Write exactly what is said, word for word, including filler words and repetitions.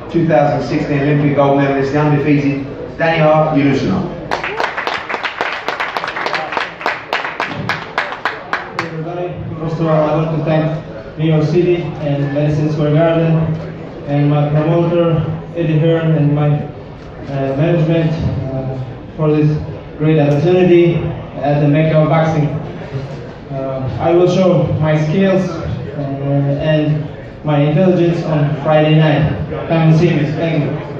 two thousand sixteen Olympic gold medalist, the undefeated Daniyar Yeleussinov. First of all, I want to thank New York City and Madison Square Garden and my promoter, Eddie Hearn, and my uh, management uh, for this great opportunity at the Mecca of Boxing. Uh, I will show my skills uh, and my intelligence on Friday night. Come and see me. Thank you.